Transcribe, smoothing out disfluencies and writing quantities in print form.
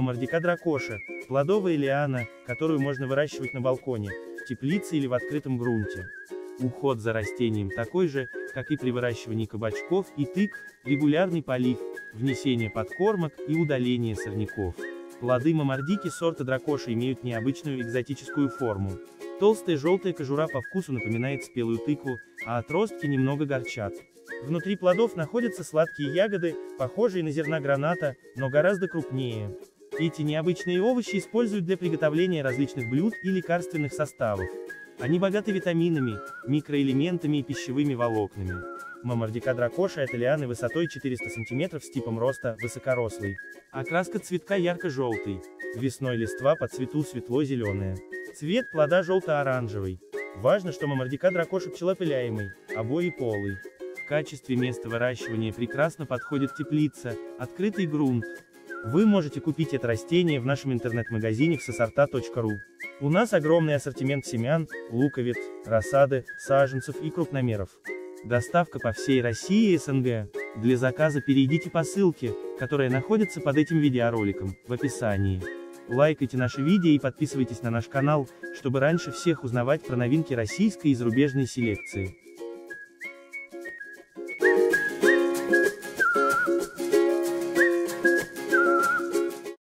мамардика дракоша, плодовая лиана, которую можно выращивать на балконе, в теплице или в открытом грунте. Уход за растением такой же, как и при выращивании кабачков и тыкв, регулярный полив, внесение подкормок и удаление сорняков. Плоды мамардики сорта дракоша имеют необычную экзотическую форму. Толстая желтая кожура по вкусу напоминает спелую тыкву, а отростки немного горчат. Внутри плодов находятся сладкие ягоды, похожие на зерна граната, но гораздо крупнее. Эти необычные овощи используют для приготовления различных блюд и лекарственных составов. Они богаты витаминами, микроэлементами и пищевыми волокнами. Мамардика дракоша — это лианы высотой 400 см с типом роста высокорослый. Окраска цветка ярко-желтый. Весной листва по цвету светло-зеленая. Цвет плода желто-оранжевый. Важно, что мамардика дракоша пчелоопыляемый, обоеполый. В качестве места выращивания прекрасно подходит теплица, открытый грунт. Вы можете купить это растение в нашем интернет-магазине всесорта.ру. У нас огромный ассортимент семян, луковиц, рассады, саженцев и крупномеров. Доставка по всей России и СНГ. Для заказа перейдите по ссылке, которая находится под этим видеороликом, в описании. Лайкайте наши видео и подписывайтесь на наш канал, чтобы раньше всех узнавать про новинки российской и зарубежной селекции.